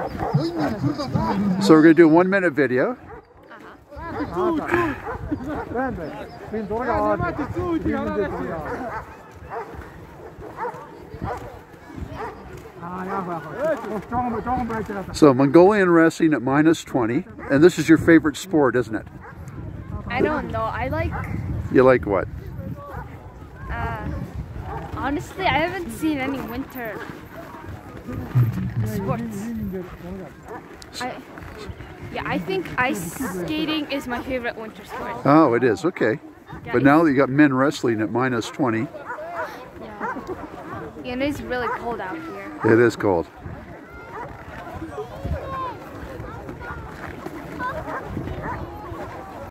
So we're going to do a 1-minute video. So Mongolian wrestling at -20, and this is your favorite sport, isn't it? I don't know. I like... You like what? Honestly, I haven't seen any winter sports. I think ice skating is my favorite winter sport. Oh, it is, okay. Yeah, but now that you got men wrestling at -20. Yeah. And it's really cold out here. It is cold.